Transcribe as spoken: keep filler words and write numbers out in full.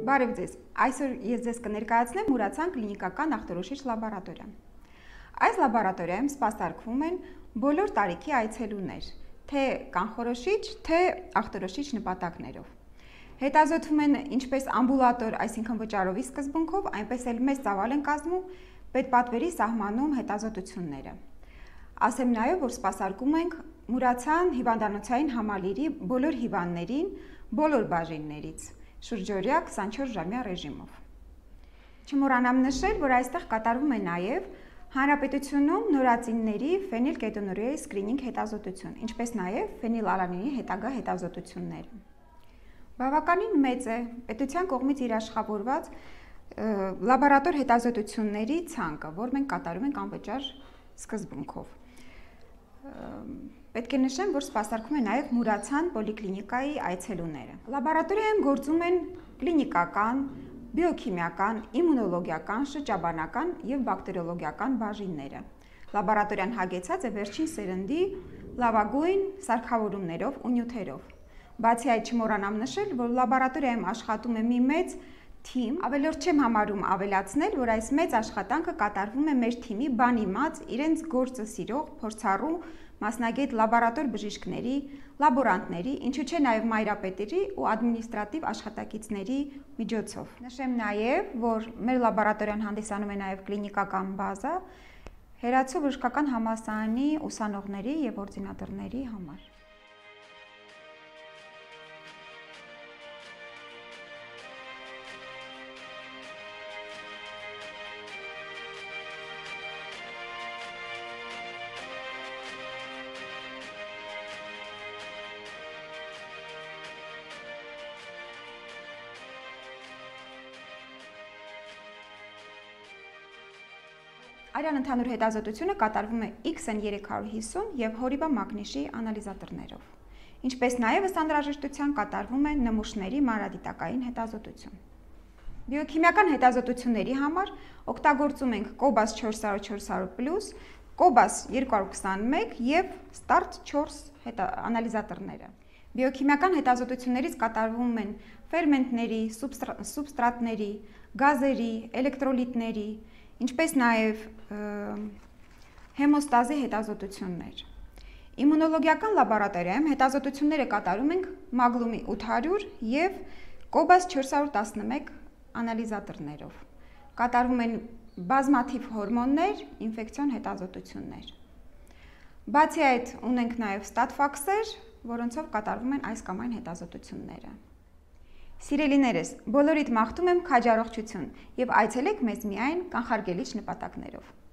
Բարև ձեզ, այսօր ես ձեզ կներկայացնեմ Մուրացան կլինիկական ախտորոշիչ լաբորատորիան։ Այս լաբորատորիայում սպասարկվում են բոլոր տարիքի այցելուներ, թե կանխորոշիչ, թե ախտորոշիչ նպատակներով։ Հետազոտվում են ինչպես ամբուլատոր, այսինքն վճարովի սկզբունքով, այնպես էլ մեծ ծավալ են կազմում պետպատվերի սահմանում հետազոտությունները։ Ասեմ նաև, որ սպասարկում ենք Մուրացան հիվանդանոցային համալիրի բոլոր հիվանդներին, բոլոր բաժիններից, շուրջօրյա քսանչորս ժամյա ռեժիմով։ Չմոռանամ նշել, որ այստեղ կատարվում է նաև հանրապետությունում նորածինների ֆենիլկետոնուրիայի սկրինինգ հետազոտություն, ինչպես նաև ֆենիլալանինի հետագա հետազոտությունները։ Բավականին մեծ է պետության կողմից երաշխավորված լաբորատոր հետազոտությունների ցանկը, որ մենք կատարում ենք անվճար սկզբունքով։ Պետք է նշեմ, որ սպասարկում է նաև Մուրացան պոլիկլինիկայի այցելուները։ Լաբորատորիայում գործում են կլինիկական, բիոքիմիական, իմունոլոգիական, շրջաբանական և բակտերիոլոգիական բաժինները։ Լաբորատորիան հագեցած է վերջին սերնդի լավագույն սարքավորումներով ու նյութերով։ Բացի այդ, չմոռանամ նշել, որ լաբորատորիայում աշխատում է մի մեծ թիմ, ավելորդ չեմ համարում ավելացնել, որ այս մեծ աշխատանքը կատարվում է մեր թիմի բանիմաց, իրենց գործը սիրող, փորձառու, մասնագետ լաբորատոր բժիշկների, լաբորանտների, ինչու չէ նաև մայրապետերի ու ադմինիստրատիվ աշխատակիցների միջոցով։ Նշեմ նաև, որ մեր լաբորատորիան հանդիսանում է նաև կլինիկական բազա, հերացու բժշկական համալսարանի ուսանողների և օրդինատորների համար։ Արյան ընդհանուր հետազոտությունը կատարվում է X N երեք հարյուր հիսուն և հորիբա մագնիշի անալիզատորներով, ինչպես նաև ըստ անհրաժեշտության կատարվում է նմուշների մանրադիտակային հետազոտություն։ Բիոքիմիական հետազոտությունների համար օգտագործում ենք կոբաս չորս հարյուր չորս հարյուր պլյուս, կոբաս երկու հարյուր քսանմեկ և ստարտ չորս անալիզատորները։ Բիոքիմիական հետազոտություններից կատարվում են ֆերմենտների, սուբստրատների, գազերի, էլեկտրոլիտների, ինչպես նաև հեմոստազի հետազոտություններ։ Իմունոլոգիական լաբորատորիայում հետազոտությունները կատարում ենք մագլումի ութ հարյուր և կոբաս չորս հարյուր տասնմեկ անալիզատորներով։ Կատարվում են բազմաթիվ հորմոններ, ինֆեկցիոն հետազոտություններ։ Բացի այդ, ունենք նաև ստատֆաքսեր, որոնցով կատարվում են այս կամ այն հետազոտությունները։ Սիրելիներս, բոլորիդ մաղթում եմ քաջառողջություն և այցելեք մեզ միայն կանխարգելիչ նպատակներով։